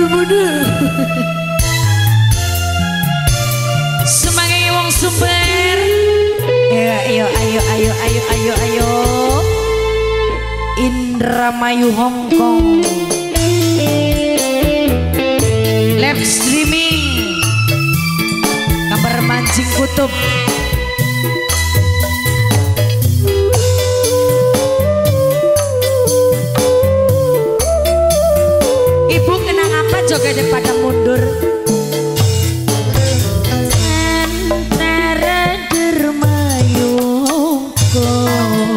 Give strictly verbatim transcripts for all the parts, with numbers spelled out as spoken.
bener. Semangat wong Sumber. Ayo ayo ayo ayo ayo ayo ayo. Indramayu Hongkong. Live streaming. Kabar mancing kutub. Ibu kenang apa jogetnya pada mundur? Antara dermayu Hongkong.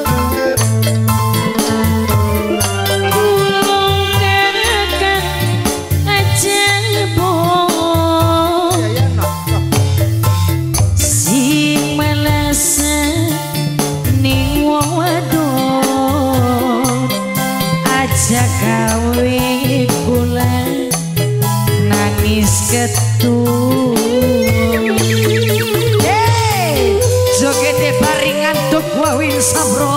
Gawe kula nangis ketu. Hey, jogete baringan dok wawin sabro.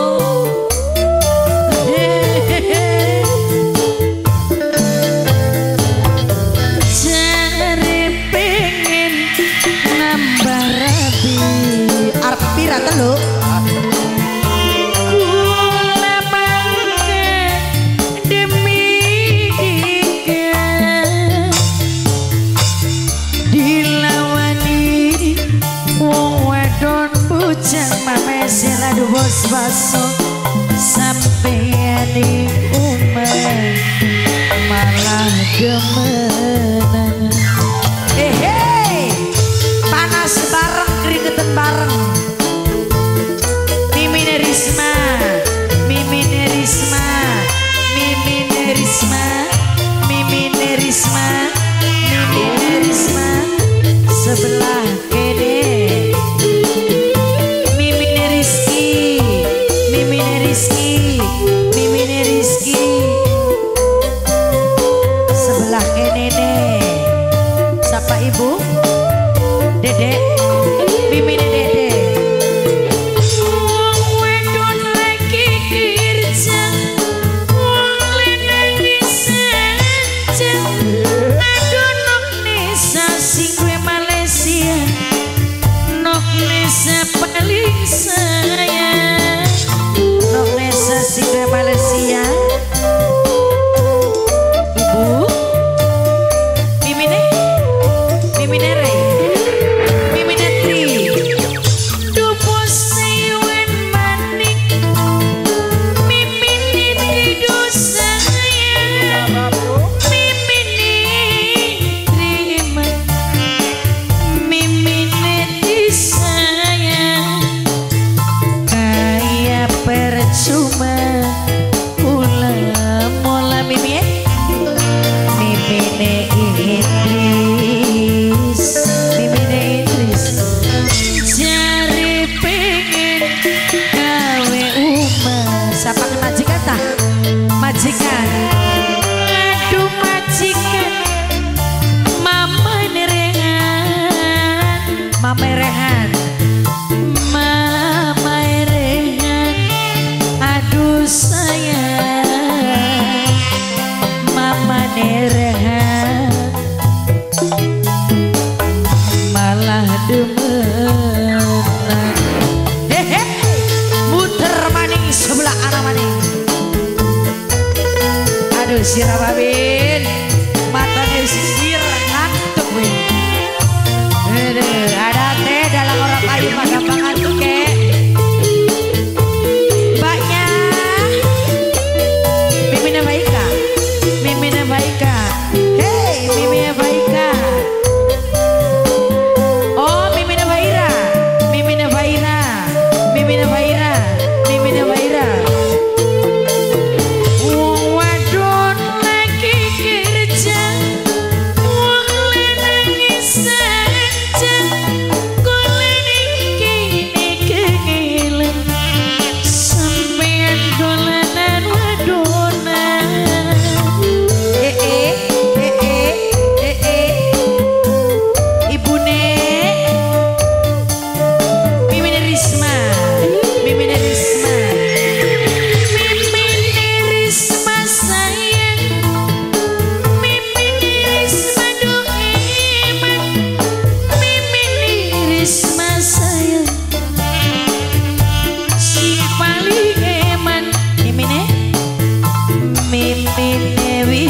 Jare pengen nambah rabi. Arep pira telu? Aduh bos baso sampai di umar malah gemenan. Eh hey, panas bareng keringetan bareng. Mimine Risma, Mimine Risma, Mimine Risma, Mimine Risma, Mimine Risma sebelah kene. Rizky, Mimine Rizky sebelah kenene. Siapa ibu? Dede, Mimine Dede. Wong wedon lagi kerja, wong lenangis saja. Aduh nok nesa sing gue Malaysia, nok nesa paling sayang. Singgah Malaysia. Ibu Mimine Mimine Rey Mimine Tri Dupo sayuan manik Mimine Trido sayang Mimine terima Mimine disayang kayak percuma. Mimine Idris, Mimine Idris, jari pengen gawe umah. Siapa ke majikan tah? Majikan, aduh majikan, mama nerehan, mama rehan, mama rehan, aduh sayang, mama nerehan. Malah demenan. Hehe, muter maning sebelah arah maning. Aduh sirah babin, matanya sisir ngantuk weh. Aduh, ada teh dalam orang kayu mah gampang ngantuk kek. Mbaknya, Mimine Baika, Mimine Baika. Hey, Mimine Baika. Oh, Mimine Baira, Mimine Baira, Mimine Baira, Mimine Baira. Wong wadon lagi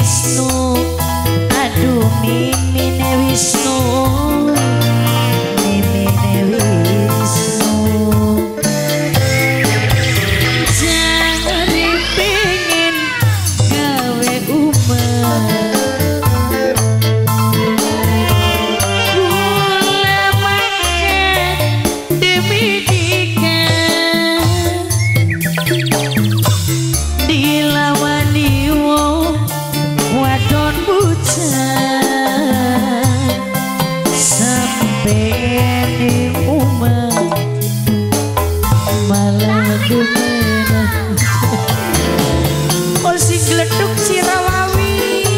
Wisnu, aduh mimine Wisnu, mimine Wisnu. Jangan dipingin gawe umat. Oh si gleduk Cirawawi.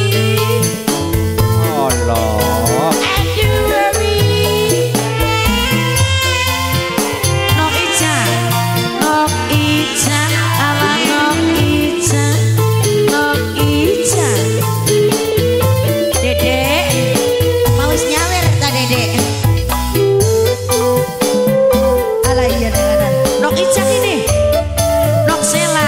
Allah. Aduh Wawi. Nok Ica, Nok Ica, ala Nok Ica, Nok Ica. Dedek, mau nyawer ta Dedek? Ala iya dengaran. Nok Ica ini. Nok Sela.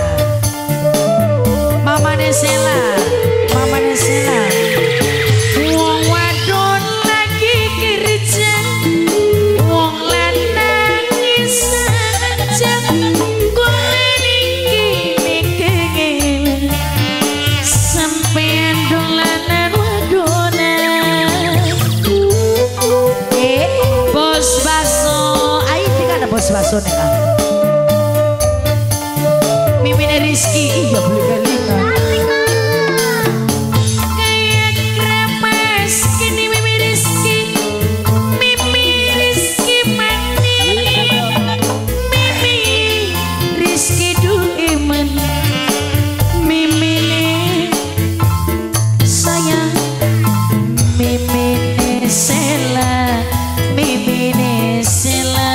Mamane Sela, mamane Sela. Wong wadon lagi kerja, wong lanang ngisah golek iki kengel. Sampeyan dolanan wadonan. Eh, bos baso, ayo tinggal ada bos baso nih kan. Mimine Rizky, iya boleh kali kan. Kayak kremes, kini Mimi Rizky, Mimi Rizky mani, Mimi Rizky duemen, Mimi sayang, Mimi Sela, Mimi Sela.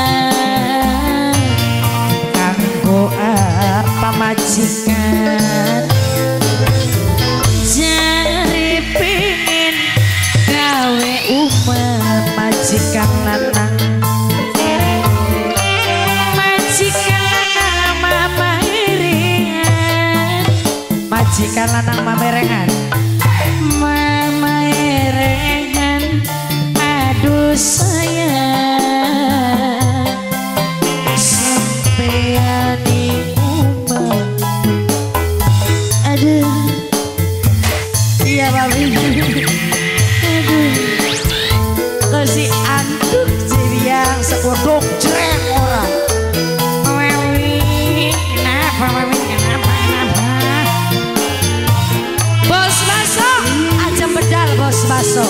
Kanggo apa majikan jari pingin gawe umat majikan lanang, majikan lanang mama iringan, majikan lanang mama iringan, mama iringan. Aduh sayang sampeyan iya Babi. Aduh, kasih antuk yang sekodok cereng orang. Mami, kenapa Mami, kenapa, kenapa? Bos Baso, aja bedal Bos Baso.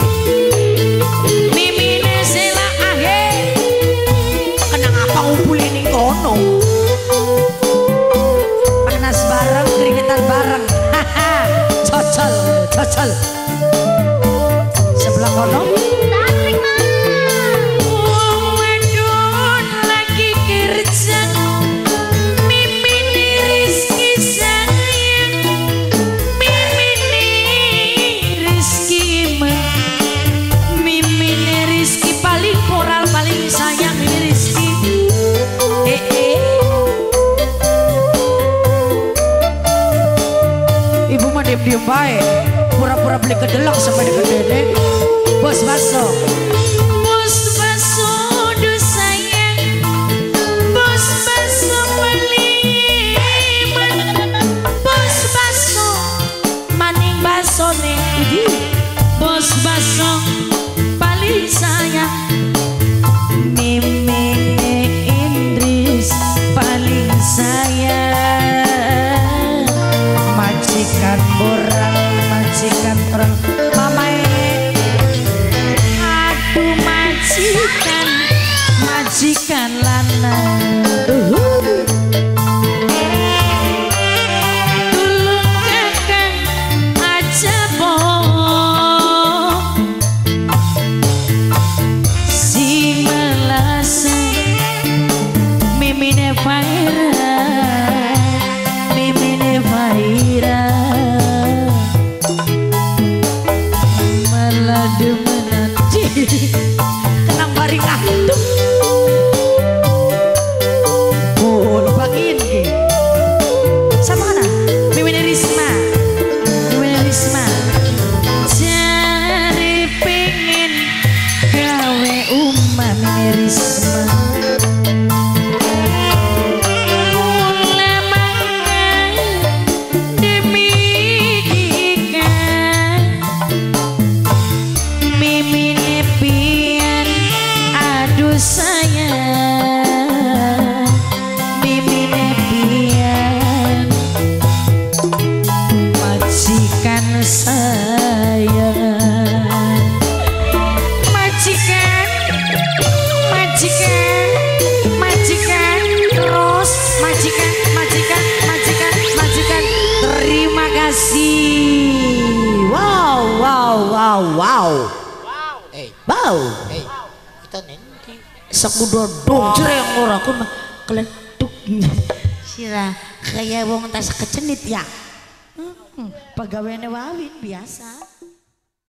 Mimine Sela ahe, kenang apa ngumpulin ning kono? Panas bareng, keringetan bareng. Cocol, cocol. Sebelah kono. Wong wadon lagi kerja, mimine Rizky sayang, mimine Rizky mah, mimine Rizky paling moral paling sayang Mimi Rizky. Eh eh. Ibu mah diam-diam baik, pura-pura beli kedelak sampai di kedene. Bos Baso, Bos Baso duh sayang, Bos Baso peliman, Bos Baso maning baso nih, Bos Baso paling sayang, Mimi Indris paling sayang. Majikan borang, majikan orang, mamae. Aduh majikan, majikan lanang. Tulung kakang aja bohong, si melasa mimine Faira, mimine Faira. Maladu menanti kenang baring aduh. Oh, wow. Eh, Bau. eh, kita nanti. Sekudo dong cereng ora kun mah keleduk. Sira kayak wong tas kecenit ya. Hmm, pegawainya Wawin biasa.